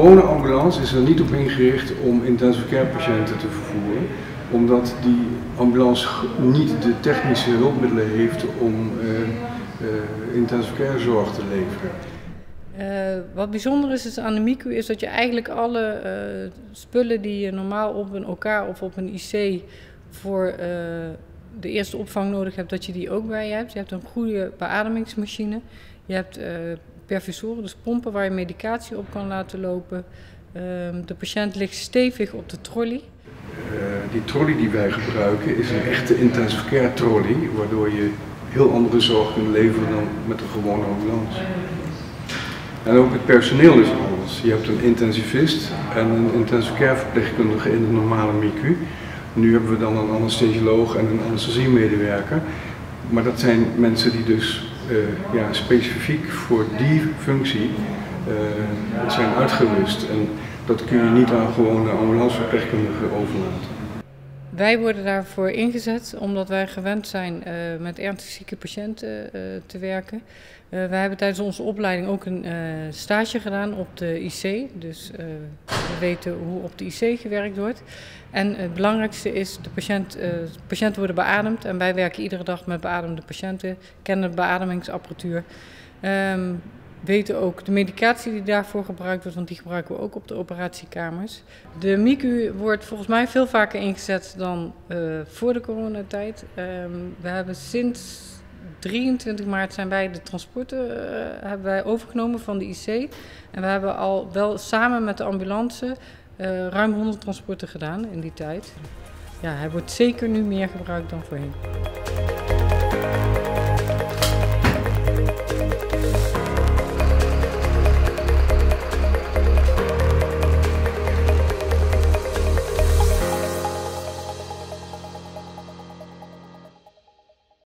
gewone ambulance is er niet op ingericht om intensive care patiënten te vervoeren, omdat die ambulance niet de technische hulpmiddelen heeft om intensive care zorg te leveren. Wat bijzonder is aan de MICU is dat je eigenlijk alle spullen die je normaal op een OK of op een IC voor de eerste opvang nodig hebt, dat je die ook bij je hebt. Je hebt een goede beademingsmachine, je hebt perfusoren, dus pompen waar je medicatie op kan laten lopen. De patiënt ligt stevig op de trolley. Die trolley die wij gebruiken is een echte intensive care trolley, waardoor je heel andere zorg kunt leveren dan met een gewone ambulance. En ook het personeel is anders. Je hebt een intensivist en een intensive care verpleegkundige in de normale MICU. Nu hebben we dan een anesthesioloog en een anesthesiemedewerker. Maar dat zijn mensen die dus specifiek voor die functie zijn uitgerust. En dat kun je niet aan gewone ambulanceverpleegkundigen overlaten. Wij worden daarvoor ingezet omdat wij gewend zijn met ernstig zieke patiënten te werken. Wij hebben tijdens onze opleiding ook een stage gedaan op de IC. Dus we weten hoe op de IC gewerkt wordt. En het belangrijkste is, patiënten worden beademd en wij werken iedere dag met beademde patiënten, kennen de beademingsapparatuur. Weten ook de medicatie die daarvoor gebruikt wordt, want die gebruiken we ook op de operatiekamers. De MICU wordt volgens mij veel vaker ingezet dan voor de coronatijd. We hebben sinds 23 maart zijn wij de transporten hebben wij overgenomen van de IC. En we hebben al wel samen met de ambulance ruim 100 transporten gedaan in die tijd. Ja, hij wordt zeker nu meer gebruikt dan voorheen.